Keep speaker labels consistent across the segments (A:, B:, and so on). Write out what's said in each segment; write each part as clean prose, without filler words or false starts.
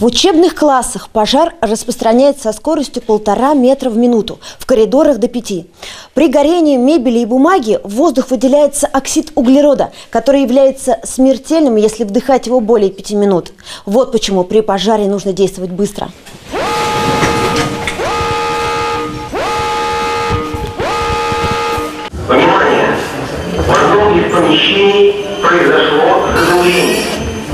A: В учебных классах пожар распространяется со скоростью 1,5 метра в минуту, в коридорах до 5. При горении мебели и бумаги в воздух выделяется оксид углерода, который является смертельным, если вдыхать его более 5 минут. Вот почему при пожаре нужно действовать быстро.
B: Внимание! В одном из помещений произошло задымление.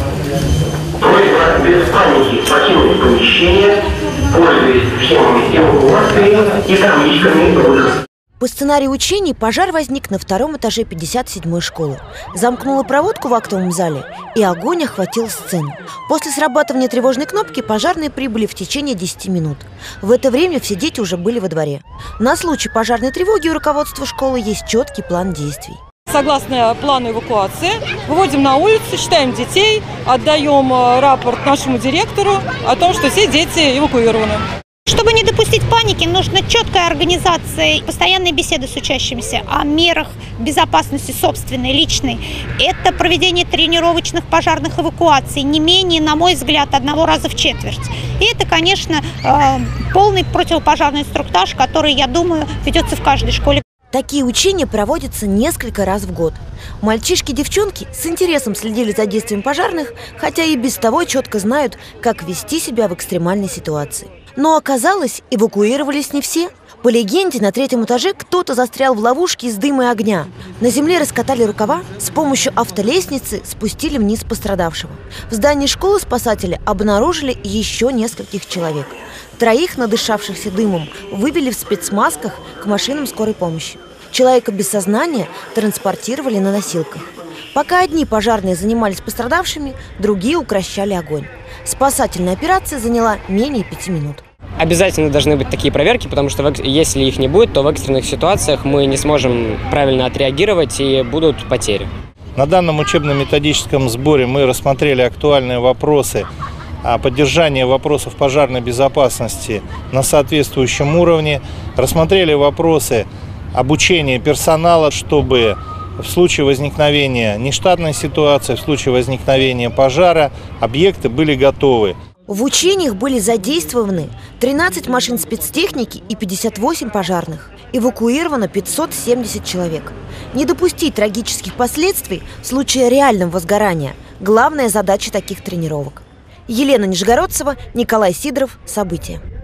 B: Просьба без паники покинуть помещение, пользуясь схемами эвакуации и табличками «Выход».
A: По сценарию учений пожар возник на 2-м этаже 57-й школы. Замкнула проводку в актовом зале, и огонь охватил сцену. После срабатывания тревожной кнопки пожарные прибыли в течение 10 минут. В это время все дети уже были во дворе. На случай пожарной тревоги у руководства школы есть четкий план действий.
C: Согласно плану эвакуации, выводим на улицу, считаем детей, отдаем рапорт нашему директору о том, что все дети эвакуированы.
D: Чтобы не допустить паники, нужна четкая организация, постоянные беседы с учащимися о мерах безопасности собственной, личной. Это проведение тренировочных пожарных эвакуаций, не менее, на мой взгляд, 1 раза в четверть. И это, конечно, полный противопожарный инструктаж, который, я думаю, ведется в каждой школе.
A: Такие учения проводятся несколько раз в год. Мальчишки и девчонки с интересом следили за действием пожарных, хотя и без того четко знают, как вести себя в экстремальной ситуации. Но оказалось, эвакуировались не все. По легенде, на 3-м этаже кто-то застрял в ловушке из дыма и огня. На земле раскатали рукава, с помощью автолестницы спустили вниз пострадавшего. В здании школы спасатели обнаружили еще нескольких человек. 3, надышавшихся дымом, вывели в спецмасках к машинам скорой помощи. Человека без сознания транспортировали на носилках. Пока одни пожарные занимались пострадавшими, другие укрощали огонь. Спасательная операция заняла менее 5 минут.
E: Обязательно должны быть такие проверки, потому что если их не будет, то в экстренных ситуациях мы не сможем правильно отреагировать и будут потери.
F: На данном учебно-методическом сборе мы рассмотрели актуальные вопросы поддержания вопросов пожарной безопасности на соответствующем уровне, рассмотрели вопросы обучения персонала, чтобы в случае возникновения нештатной ситуации, в случае возникновения пожара объекты были готовы.
A: В учениях были задействованы 13 машин спецтехники и 58 пожарных. Эвакуировано 570 человек. Не допустить трагических последствий в случае реального возгорания – главная задача таких тренировок. Елена Нижегородцева, Николай Сидоров. События.